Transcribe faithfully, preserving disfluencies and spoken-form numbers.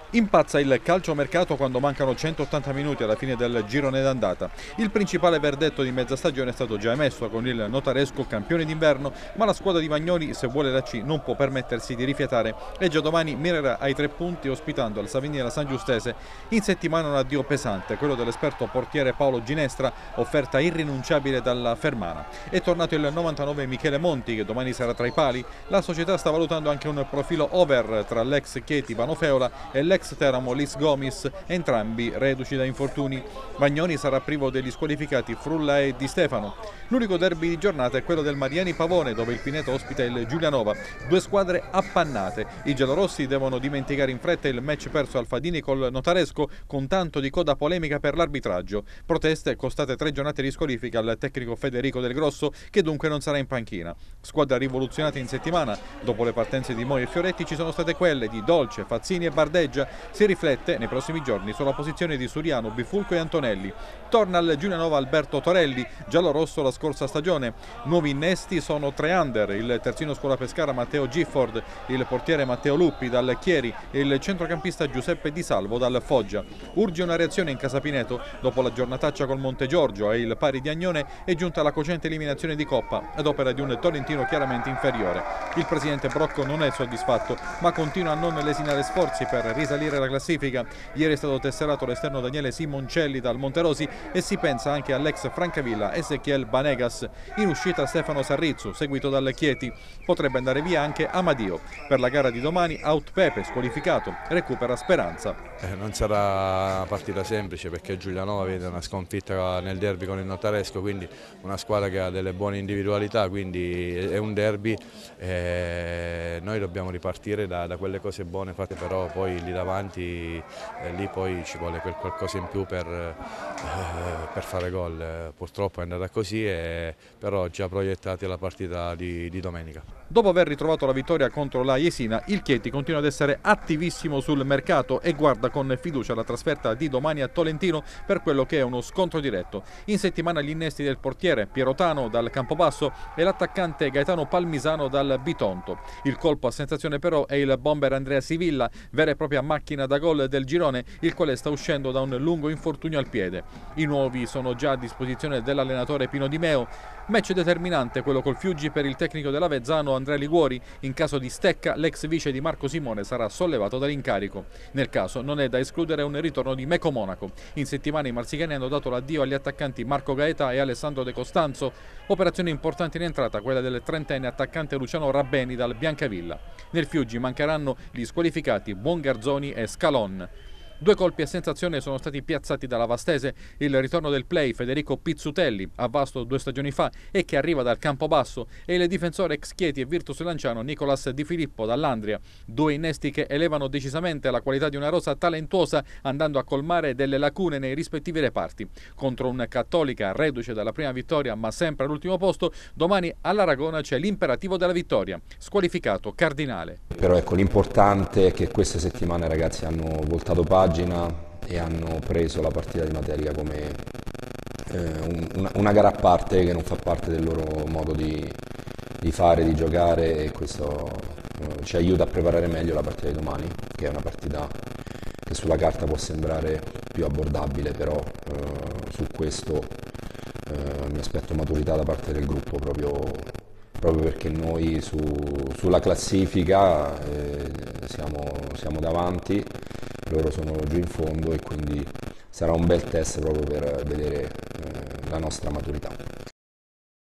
Impazza il calciomercato quando mancano centottanta minuti alla fine del girone d'andata. Il principale verdetto di mezza stagione è stato già emesso con il Notaresco campione d'inverno, ma la squadra di Vagnoli, se vuole la C, non può permettersi di rifiatare e già domani mirerà ai tre punti ospitando al Saviniera San Giustese. In settimana un addio pesante, quello dell'esperto portiere Paolo Ginestra, offerta irrinunciabile dalla Fermana. È tornato il novantanove Michele Monti, che domani sarà tra i pali. La società sta valutando anche un profilo over tra l'ex Chieti Banofeola e l'ex ex Teramo Lis Gomis, entrambi reduci da infortuni. Vagnoni sarà privo degli squalificati Frulla e Di Stefano. L'unico derby di giornata è quello del Mariani Pavone, dove il Pineto ospita il Giulianova. Due squadre appannate. I giallorossi devono dimenticare in fretta il match perso al Fadini col Notaresco, con tanto di coda polemica per l'arbitraggio. Proteste costate tre giornate di squalifica al tecnico Federico Del Grosso, che dunque non sarà in panchina. Squadra rivoluzionata in settimana. Dopo le partenze di Moi e Fioretti ci sono state quelle di Dolce, Fazzini e Bardeggia. Si riflette nei prossimi giorni sulla posizione di Suriano, Bifulco e Antonelli. Torna al Giulianova Alberto Torelli, giallorosso la scorsa stagione. Nuovi innesti sono tre under, il terzino scuola pescara Matteo Gifford, il portiere Matteo Luppi dal Chieri e il centrocampista Giuseppe Di Salvo dal Foggia. Urge una reazione in Casa Pineto. Dopo la giornataccia col Montegiorgio e il pari di Agnone è giunta la cocente eliminazione di Coppa ad opera di un Tolentino chiaramente inferiore. Il presidente Brocco non è soddisfatto, ma continua a non lesinare sforzi per risalire la classifica. Ieri è stato tesserato l'esterno Daniele Simoncelli dal Monterosi e si pensa anche all'ex Francavilla Ezechiel Banegas. In uscita Stefano Sarrizzu, seguito dalle Chieti. Potrebbe andare via anche Amadio. Per la gara di domani out Pepe, squalificato, recupera Speranza. Eh, non sarà una partita semplice perché Giulianova vede una sconfitta nel derby con il Notaresco, quindi una squadra che ha delle buone individualità, quindi è un derby. Eh, noi dobbiamo ripartire da, da quelle cose buone fatte, però poi lì davanti, eh, lì poi ci vuole quel qualcosa in più per, eh, per fare gol. Eh, purtroppo è andata così, e, però già proiettati alla partita di, di domenica. Dopo aver ritrovato la vittoria contro la Jesina, il Chieti continua ad essere attivissimo sul mercato e guarda con fiducia la trasferta di domani a Tolentino per quello che è uno scontro diretto. In settimana gli innesti del portiere Pierotano dal Campobasso e l'attaccante Gaetano Palmisano dal Bitonto. Il colpo a sensazione però è il bomber Andrea Sivilla, vera e propria macchina da gol del girone, il quale sta uscendo da un lungo infortunio al piede. I nuovi sono già a disposizione dell'allenatore Pino Di Meo. Match determinante quello col Fiuggi per il tecnico dell'Avezzano Andrea Liguori. In caso di stecca l'ex vice di Marco Simone sarà sollevato dall'incarico. Nel caso non è da escludere un ritorno di Meco Monaco. In settimana i marsicani hanno dato l'addio agli attaccanti Marco Gaeta e Alessandro De Costanzo. Operazione importante in entrata quella del trentenne attaccante Luciano Rabbeni dal Biancavilla. Nel Fiuggi mancheranno gli squalificati Buongarzoni e Scalon. Due colpi a sensazione sono stati piazzati dalla Vastese, il ritorno del play Federico Pizzutelli, a Vasto due stagioni fa e che arriva dal Campobasso, e il difensore ex Chieti e Virtus Lanciano Nicolas Di Filippo dall'Andria. Due innesti che elevano decisamente la qualità di una rosa talentuosa, andando a colmare delle lacune nei rispettivi reparti. Contro un Cattolica reduce dalla prima vittoria ma sempre all'ultimo posto, domani all'Aragona c'è l'imperativo della vittoria, squalificato Cardinale. Però ecco, l'importante è che queste settimane i ragazzi hanno voltato pagina e hanno preso la partita di materia come eh, un, una, una gara a parte che non fa parte del loro modo di, di fare, di giocare, e questo eh, ci aiuta a preparare meglio la partita di domani, che è una partita che sulla carta può sembrare più abbordabile, però eh, su questo eh, mi aspetto maturità da parte del gruppo, proprio, proprio perché noi su, sulla classifica eh, siamo, siamo davanti, loro sono giù in fondo, e quindi sarà un bel test proprio per vedere eh, la nostra maturità.